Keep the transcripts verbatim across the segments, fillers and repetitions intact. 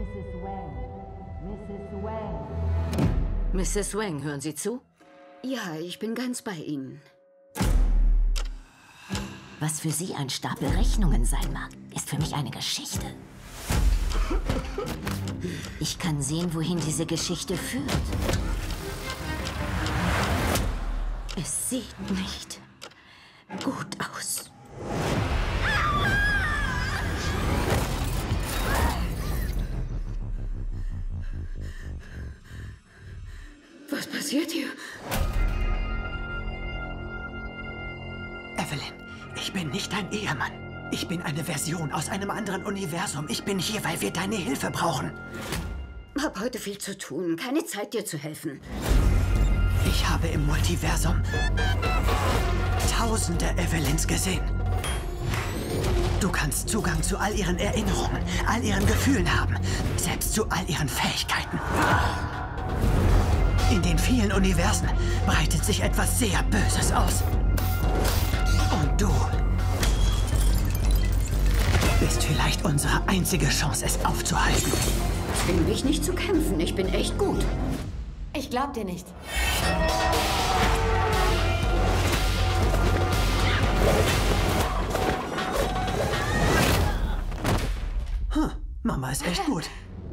Misses Wang. Misses Wang. Misses Wang, hören Sie zu? Ja, ich bin ganz bei Ihnen. Was für Sie ein Stapel Rechnungen sein mag, ist für mich eine Geschichte. Ich kann sehen, wohin diese Geschichte führt. Es sieht nicht gut aus. Was passiert hier? Evelyn, ich bin nicht dein Ehemann. Ich bin eine Version aus einem anderen Universum. Ich bin hier, weil wir deine Hilfe brauchen. Hab heute viel zu tun. Keine Zeit, dir zu helfen. Ich habe im Multiversum tausende Evelyns gesehen. Du kannst Zugang zu all ihren Erinnerungen, all ihren Gefühlen haben, selbst zu all ihren Fähigkeiten. In den vielen Universen breitet sich etwas sehr Böses aus. Und du bist vielleicht unsere einzige Chance, es aufzuhalten. Zwing mich nicht zu kämpfen. Ich bin echt gut. Ich glaub dir nicht. Huh, Mama ist echt gut.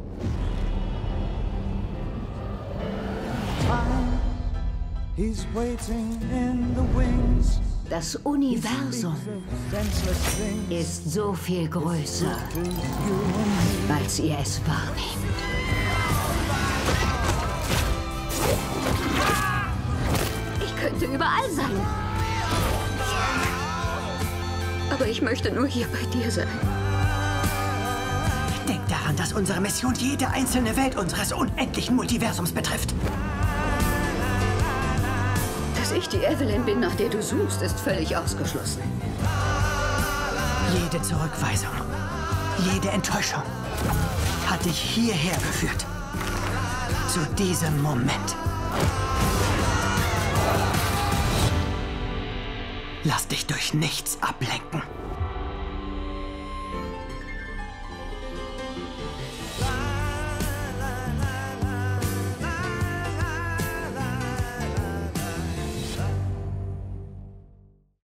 He's waiting in the wings. Das Universum ist so viel größer, als ihr es wahrnehmt. Ich könnte überall sein. Aber ich möchte nur hier bei dir sein. Denk daran, dass unsere Mission jede einzelne Welt unseres unendlichen Multiversums betrifft. Dass ich die Evelyn bin, nach der du suchst, ist völlig ausgeschlossen. Jede Zurückweisung, jede Enttäuschung hat dich hierher geführt. Zu diesem Moment. Lass dich durch nichts ablenken.